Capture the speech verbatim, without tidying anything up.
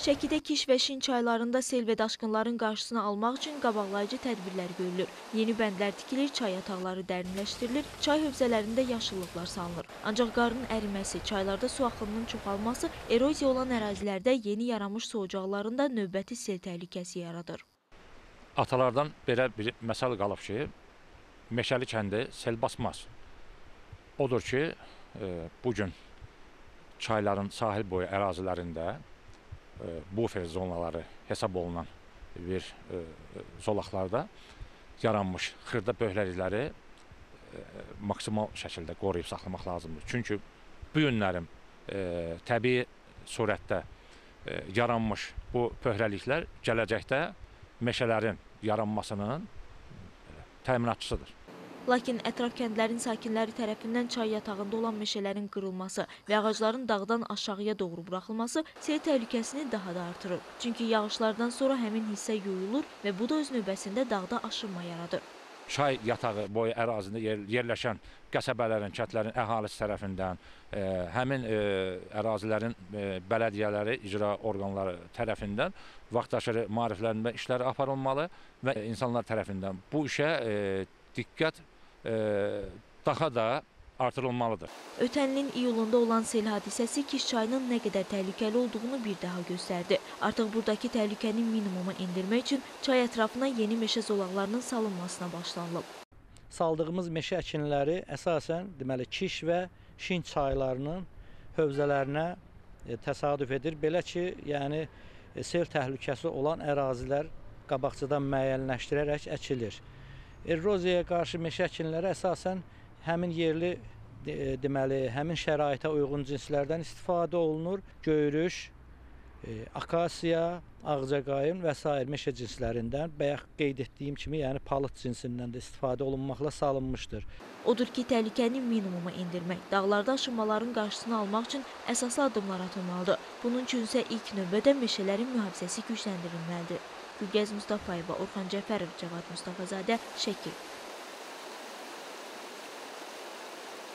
Şəkidə Kiş və Şin çaylarında sel və daşqınların qarşısını almaq üçün qabaqlayıcı tədbirlər görülür. Yeni bəndlər tikilir, çay yataqları dərinləşdirilir, çay hövzələrində yaşıllıqlar salınır. Ancaq qarın əriməsi, çaylarda su axınının çoxalması, eroziya olan ərazilərdə yeni yaranmış su ocaqlarında növbəti sel təhlükəsi yaradır. Atalardan belə bir məsəl qalıb ki, Meşəli kəndi sel basmaz. Odur ki, e, bugün çayların sahil boyu ərazilərində e, bufer zonaları hesab olunan bir e, zolaqlarda yaranmış xırda böhərlikləri e, maksimal şəkildə qoruyub saxlamaq lazımdır. Çünki bu günlərin e, təbii surətdə e, yaranmış bu böhərliklər gələcəkdə meşələrin yaranmasının təminatçısıdır. Lakin ətraf kəndlərin sakinləri tərəfindən çay yatağında olan meşələrin qırılması və ağacların dağdan aşağıya doğru buraxılması sel təhlükəsini daha da artırır. Çünki yağışlardan sonra həmin hissə yuyulur və bu da öz növbəsində dağda aşınma yaradır. Çay yatağı boyu ərazində yer, yerləşən qəsəbələrin, kəndlərin əhalisi tərəfindən, e, həmin e, ərazilərin e, bələdiyyələri, icra orqanları tərəfindən vaxtaşırı maariflənmə işləri aparılmalı və insanlar tərəfindən bu işə e, diqqət e, daha da artırılmalıdır. Ötən ilin iyulunda olan sel hadisəsi Kiş çayının nə qədər təhlükəli olduğunu bir daha göstərdi. Artıq buradakı təhlükəni minimuma endirmək üçün çay ətrafına yeni meşə zolaqlarının salınmasına başlanılıb. Saldığımız meşə əkinləri əsasən deməli Kiş və Şin çaylarının hövzələrinə e, təsadüf edir. Belə ki, yəni e, sel təhlükəsi olan ərazilər qabaqcadan müəyyənləşdirərək əkilir. Eroziyaya qarşı meşə əkinləri əsasən həmin yerli de, deməli, həmin şəraitə uyğun cinslərdən istifadə olunur. Göyrüş, e, akasiya, ağcaqayın və sair meşə cinslərindən bayaq qeyd etdiyim kimi, yəni palıd cinsindən də istifadə olunmaqla salınmışdır. Odur ki, təhlükəni minimuma endirmək, dağlarda aşınmaların qarşısını almaq üçün əsaslı addımlar atılmalıdır. Bunun üçün isə ilk növbədə meşələrin mühafizəsi gücləndirilməlidir. Gülgəz Mustafayeva, Orxan Cəfərov, Cavad Mustafazadə, Şəkil.